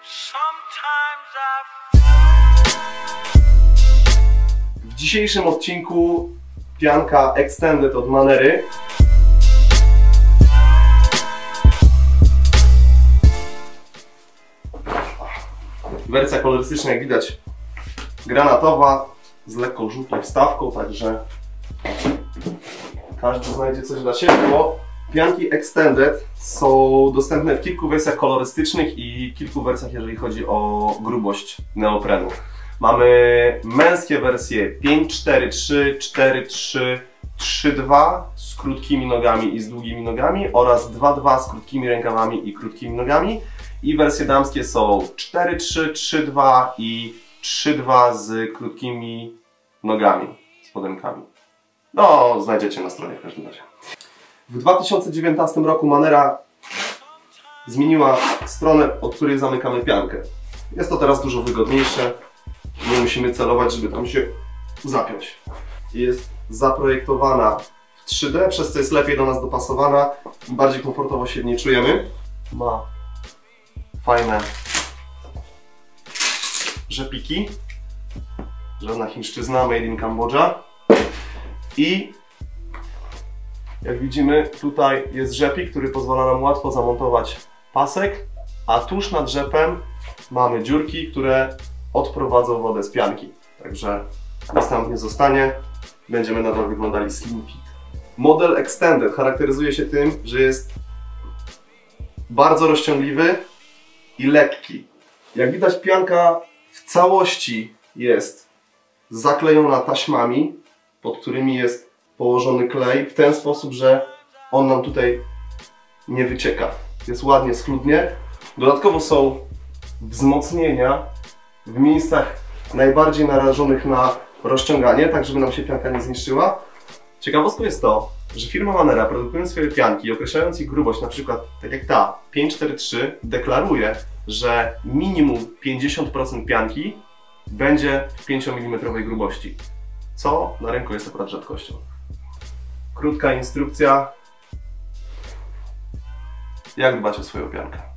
W dzisiejszym odcinku pianka Extended od Manery. Wersja kolorystyczna, jak widać, granatowa z lekką żółtą wstawką, także każdy znajdzie coś dla siebie, bo pianki Extended są dostępne w kilku wersjach kolorystycznych i kilku wersjach, jeżeli chodzi o grubość neoprenu. Mamy męskie wersje 5-4-3, 4-3, 3-2 z krótkimi nogami i z długimi nogami oraz 2-2 z krótkimi rękawami i krótkimi nogami. I wersje damskie są 4-3, 3-2 i 3-2 z krótkimi nogami, spodenkami. No, znajdziecie na stronie w każdym razie. W 2019 roku Manera zmieniła stronę, od której zamykamy piankę. Jest to teraz dużo wygodniejsze. Nie musimy celować, żeby tam się zapiąć. Jest zaprojektowana w 3D, przez co jest lepiej do nas dopasowana i bardziej komfortowo się w niej czujemy. Ma fajne rzepiki. Żadna chińszczyzna, made in Kambodża. I jak widzimy, tutaj jest rzepik, który pozwala nam łatwo zamontować pasek, a tuż nad rzepem mamy dziurki, które odprowadzą wodę z pianki. Także nic nam nie zostanie, będziemy nadal wyglądali slim fit. Model Extended charakteryzuje się tym, że jest bardzo rozciągliwy i lekki. Jak widać, pianka w całości jest zaklejona taśmami, pod którymi jest położony klej w ten sposób, że on nam tutaj nie wycieka. Jest ładnie, schludnie. Dodatkowo są wzmocnienia w miejscach najbardziej narażonych na rozciąganie, tak żeby nam się pianka nie zniszczyła. Ciekawostką jest to, że firma Manera, produkując swoje pianki i określając ich grubość, na przykład tak jak ta 543, deklaruje, że minimum 50% pianki będzie w 5 mm grubości, co na rynku jest akurat rzadkością. Krótka instrukcja, jak dbać o swoją piankę.